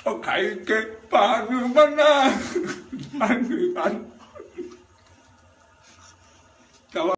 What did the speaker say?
เอาไข่เก็บปากมันนะมันคือมัน